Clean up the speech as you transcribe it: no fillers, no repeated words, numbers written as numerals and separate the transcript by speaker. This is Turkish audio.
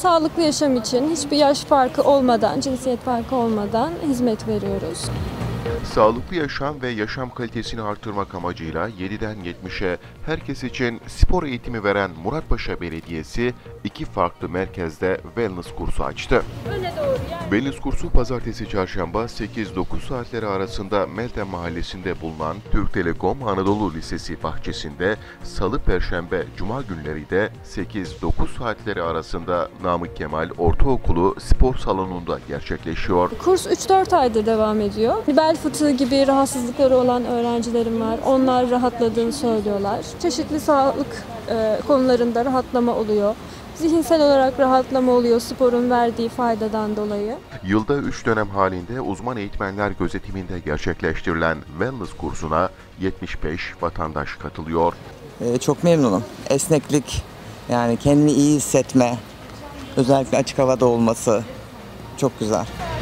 Speaker 1: sağlıklı yaşam için hiçbir yaş farkı olmadan, cinsiyet farkı olmadan hizmet veriyoruz.
Speaker 2: Sağlıklı yaşam ve yaşam kalitesini artırmak amacıyla 7'den 70'e herkes için spor eğitimi veren Muratpaşa Belediyesi 2 farklı merkezde wellness kursu açtı. Wellness kursu pazartesi çarşamba 8-9 saatleri arasında Meltem Mahallesi'nde bulunan Türk Telekom Anadolu Lisesi bahçesinde, salı, perşembe, cuma günleri de 8-9 saatleri arasında Namık Kemal Ortaokulu spor salonunda gerçekleşiyor.
Speaker 1: Kurs 3-4 aydır devam ediyor. Bel fıtığı gibi rahatsızlıkları olan öğrencilerim var. Onlar rahatladığını söylüyorlar. Çeşitli sağlık konularında rahatlama oluyor. Zihinsel olarak rahatlama oluyor sporun verdiği faydadan dolayı.
Speaker 2: Yılda 3 dönem halinde uzman eğitmenler gözetiminde gerçekleştirilen wellness kursuna 75 vatandaş katılıyor.
Speaker 3: Çok memnunum. Esneklik, yani kendini iyi hissetme, özellikle açık havada olması çok güzel.